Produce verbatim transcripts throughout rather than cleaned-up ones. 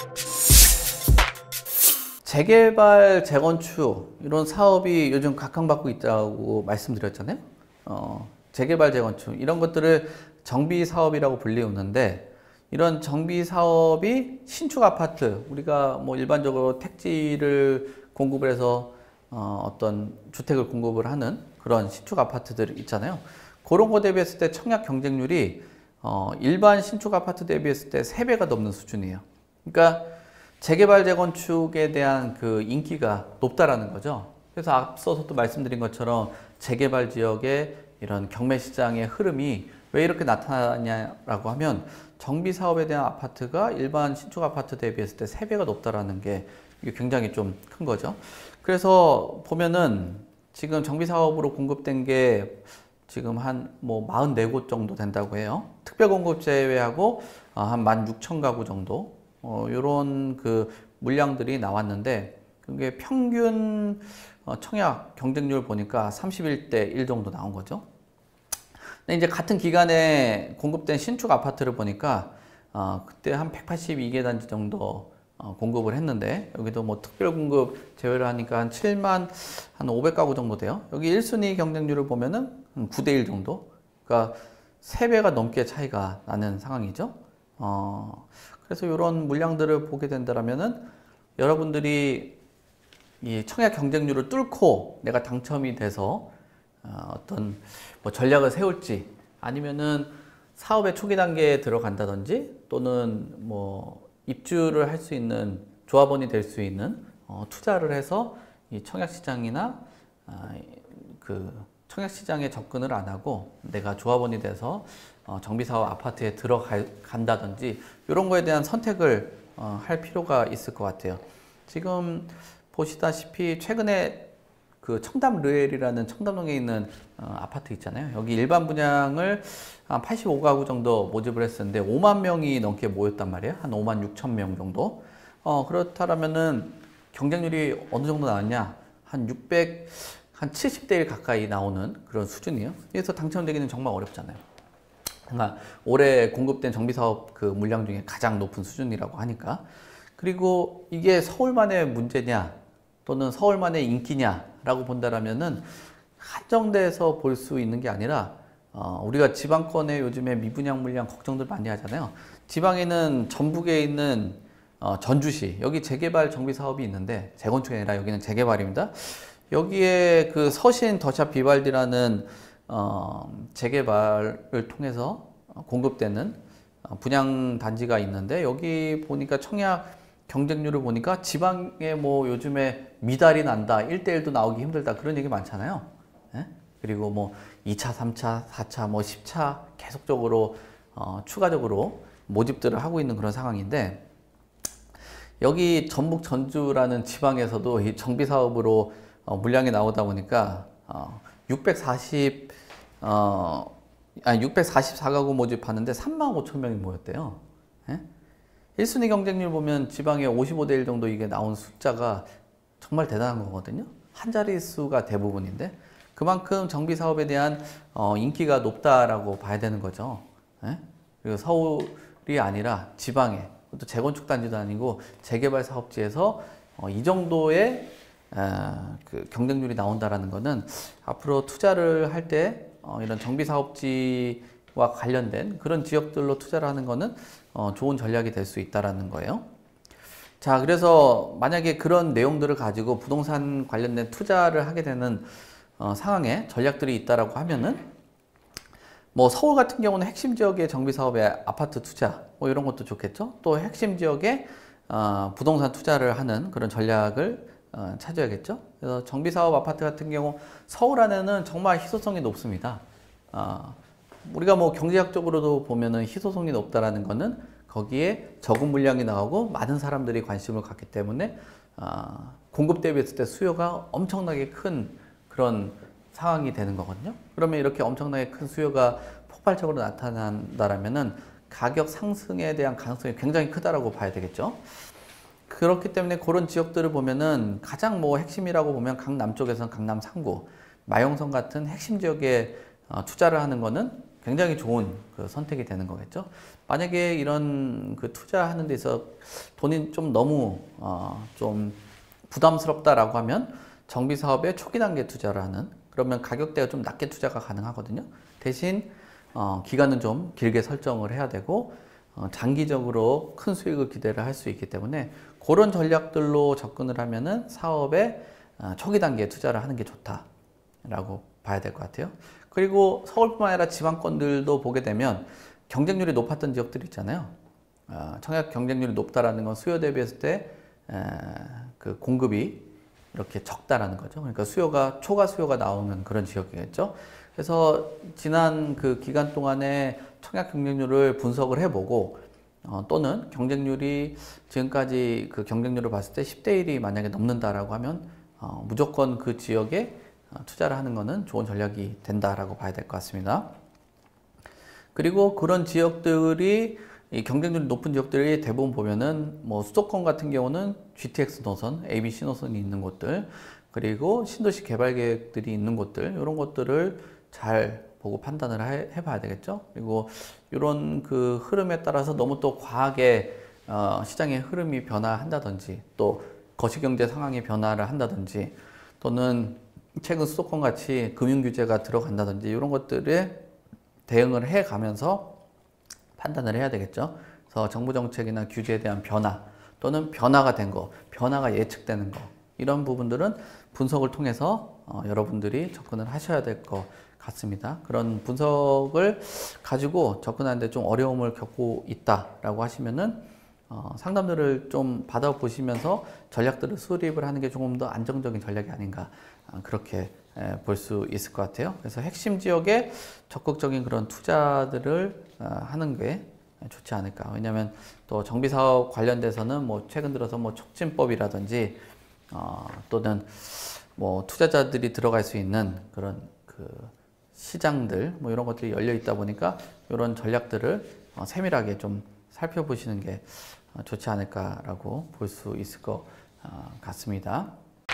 재개발, 재건축 이런 사업이 요즘 각광받고 있다고 말씀드렸잖아요. 어, 재개발, 재건축 이런 것들을 정비 사업이라고 불리우는데, 이런 정비 사업이 신축 아파트, 우리가 뭐 일반적으로 택지를 공급을 해서 어, 어떤 주택을 공급을 하는 그런 신축 아파트들 있잖아요. 그런 거 대비했을 때 청약 경쟁률이 어, 일반 신축 아파트 대비했을 때 세 배가 넘는 수준이에요. 그러니까 재개발, 재건축에 대한 그 인기가 높다라는 거죠. 그래서 앞서서도 말씀드린 것처럼 재개발 지역의 이런 경매 시장의 흐름이 왜 이렇게 나타나냐라고 하면, 정비 사업에 대한 아파트가 일반 신축 아파트 대비했을 때 세 배가 높다라는 게 이게 굉장히 좀 큰 거죠. 그래서 보면은 지금 정비 사업으로 공급된 게 지금 한 뭐 사십사 곳 정도 된다고 해요. 특별 공급 제외하고 한 만 육천 가구 정도 어, 요런 그 물량들이 나왔는데, 그게 평균 어, 청약 경쟁률 보니까 삼십일 대 일 정도 나온 거죠. 근데 이제 같은 기간에 공급된 신축 아파트를 보니까 어, 그때 한 백팔십이 개 단지 정도 어, 공급을 했는데, 여기도 뭐 특별 공급 제외를 하니까 한 칠만 한 오백 가구 정도 돼요. 여기 일 순위 경쟁률을 보면은 구 대 일 정도. 그러니까 세 배가 넘게 차이가 나는 상황이죠. 어, 그래서 이런 물량들을 보게 된다면은 여러분들이 이 청약 경쟁률을 뚫고 내가 당첨이 돼서 어, 어떤 뭐 전략을 세울지, 아니면은 사업의 초기 단계에 들어간다든지, 또는 뭐 입주를 할 수 있는 조합원이 될 수 있는 어, 투자를 해서 이 청약 시장이나 아, 그 청약 시장에 접근을 안 하고 내가 조합원이 돼서 어, 정비사업 아파트에 들어간다든지, 이런 거에 대한 선택을 어, 할 필요가 있을 것 같아요. 지금 보시다시피 최근에 그 청담 르엘이라는 청담동에 있는 어, 아파트 있잖아요. 여기 일반 분양을 한 팔십오 가구 정도 모집을 했었는데 오만 명이 넘게 모였단 말이에요. 한 오만 육천 명 정도. 어, 그렇다면은 경쟁률이 어느 정도 나왔냐? 한 육백, 한 칠십 대 일 가까이 나오는 그런 수준이에요. 그래서 당첨되기는 정말 어렵잖아요. 그러니까 올해 공급된 정비사업 그 물량 중에 가장 높은 수준이라고 하니까. 그리고 이게 서울만의 문제냐, 또는 서울만의 인기냐라고 본다라면은 한정돼서 볼 수 있는 게 아니라, 어, 우리가 지방권에 요즘에 미분양 물량 걱정들 많이 하잖아요. 지방에는 전북에 있는 어, 전주시, 여기 재개발 정비 사업이 있는데, 재건축이 아니라 여기는 재개발입니다. 여기에 그 서신 더샵 비발디라는 어, 재개발을 통해서 공급되는 분양 단지가 있는데, 여기 보니까 청약 경쟁률을 보니까 지방에 뭐 요즘에 미달이 난다, 일 대 일도 나오기 힘들다, 그런 얘기 많잖아요. 예? 그리고 뭐 이 차, 삼 차, 사 차, 뭐 십 차 계속적으로 어, 추가적으로 모집들을 하고 있는 그런 상황인데, 여기 전북 전주라는 지방에서도 이 정비 사업으로 어, 물량이 나오다 보니까 어, 육백사십 어, 아니 육백사십사 가구 모집하는데 삼만 오천 명이 모였대요. 예? 일 순위 경쟁률 보면 지방에 오십오 대 일 정도 이게 나온 숫자가 정말 대단한 거거든요. 한 자릿수가 대부분인데, 그만큼 정비 사업에 대한 어, 인기가 높다라고 봐야 되는 거죠. 예? 그리고 서울이 아니라 지방에, 또 재건축 단지도 아니고 재개발 사업지에서 어, 이 정도의 어, 그 경쟁률이 나온다라는 거는 앞으로 투자를 할 때 어, 이런 정비 사업지와 관련된 그런 지역들로 투자를 하는 거는 어, 좋은 전략이 될 수 있다라는 거예요. 자, 그래서 만약에 그런 내용들을 가지고 부동산 관련된 투자를 하게 되는 어, 상황에 전략들이 있다라고 하면은, 뭐 서울 같은 경우는 핵심 지역의 정비 사업에 아파트 투자 뭐 이런 것도 좋겠죠. 또 핵심 지역에 어, 부동산 투자를 하는 그런 전략을 어, 찾아야겠죠. 그래서 정비 사업 아파트 같은 경우 서울 안에는 정말 희소성이 높습니다. 어, 우리가 뭐 경제학적으로도 보면은 희소성이 높다라는 거는 거기에 적은 물량이 나오고 많은 사람들이 관심을 갖기 때문에 어, 공급 대비했을 때 수요가 엄청나게 큰 그런 상황이 되는 거거든요. 그러면 이렇게 엄청나게 큰 수요가 폭발적으로 나타난다라면은 가격 상승에 대한 가능성이 굉장히 크다라고 봐야 되겠죠. 그렇기 때문에 그런 지역들을 보면은 가장 뭐 핵심이라고 보면 강남 쪽에서는 강남 삼 구, 마용성 같은 핵심 지역에 어, 투자를 하는 거는 굉장히 좋은 그 선택이 되는 거겠죠. 만약에 이런 그 투자하는 데 있어 돈이 좀 너무 어, 좀 부담스럽다라고 하면 정비 사업에 초기 단계 투자를 하는, 그러면 가격대가 좀 낮게 투자가 가능하거든요. 대신 어, 기간은 좀 길게 설정을 해야 되고 어, 장기적으로 큰 수익을 기대를 할 수 있기 때문에 그런 전략들로 접근을 하면은 사업에 어, 초기 단계에 투자를 하는 게 좋다라고 봐야 될 것 같아요. 그리고 서울뿐만 아니라 지방권들도 보게 되면 경쟁률이 높았던 지역들이 있잖아요. 어, 청약 경쟁률이 높다라는 건 수요 대비했을 때 그 공급이 이렇게 적다라는 거죠. 그러니까 수요가 초과 수요가 나오는 그런 지역이겠죠. 그래서 지난 그 기간 동안에 청약 경쟁률을 분석을 해보고 어, 또는 경쟁률이 지금까지 그 경쟁률을 봤을 때 십 대 일이 만약에 넘는다라고 하면 어, 무조건 그 지역에 투자를 하는 것은 좋은 전략이 된다라고 봐야 될 것 같습니다. 그리고 그런 지역들이 이 경쟁률이 높은 지역들이 대부분 보면은 뭐 수도권 같은 경우는 지티엑스 노선, 에이비씨 노선이 있는 곳들, 그리고 신도시 개발 계획들이 있는 곳들, 이런 것들을 잘 보고 판단을 해, 해봐야 되겠죠. 그리고 이런 그 흐름에 따라서 너무 또 과하게 어, 시장의 흐름이 변화한다든지 또 거시경제 상황이 변화를 한다든지 또는 최근 수도권 같이 금융 규제가 들어간다든지 이런 것들에 대응을 해 가면서 판단을 해야 되겠죠. 그래서 정부 정책이나 규제에 대한 변화 또는 변화가 된 거, 변화가 예측되는 거, 이런 부분들은 분석을 통해서 어, 여러분들이 접근을 하셔야 될 것 같습니다. 그런 분석을 가지고 접근하는데 좀 어려움을 겪고 있다라고 하시면은 어, 상담들을 좀 받아보시면서 전략들을 수립을 하는 게 조금 더 안정적인 전략이 아닌가, 어, 그렇게 볼 수 있을 것 같아요. 그래서 핵심 지역에 적극적인 그런 투자들을 어, 하는 게 좋지 않을까. 왜냐하면 또 정비사업 관련돼서는 뭐 최근 들어서 뭐 촉진법이라든지 어, 또는 뭐 투자자들이 들어갈 수 있는 그런 그 시장들 뭐 이런 것들이 열려 있다 보니까 이런 전략들을 어, 세밀하게 좀 살펴보시는 게 어, 좋지 않을까라고 볼 수 있을 것 어, 같습니다.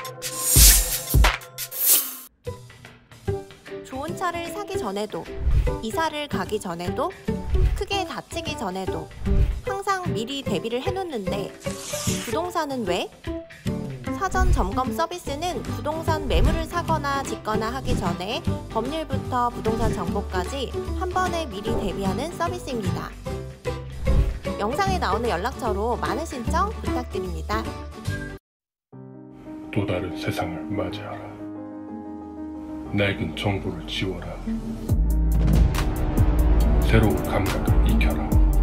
좋은 차를 사기 전에도, 이사를 가기 전에도, 크게 다치기 전에도 항상 미리 대비를 해놓는데 부동산은 왜? 사전 점검 서비스는 부동산 매물을 사거나 짓거나 하기 전에 법률부터 부동산 정보까지 한 번에 미리 대비하는 서비스입니다. 영상에 나오는 연락처로 많은 신청 부탁드립니다. 또 다른 세상을 맞이하라. 낡은 정보를 지워라. 새로운 감각을 익혀라.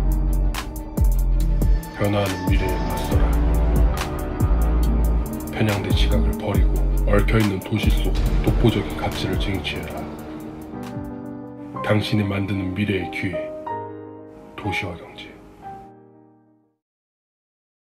변화하는 미래에 맞서라. 편향된 시각을 버리고 얽혀있는 도시 속 독보적인 가치를 쟁취해라. 당신이 만드는 미래의 기회, 도시화 경제.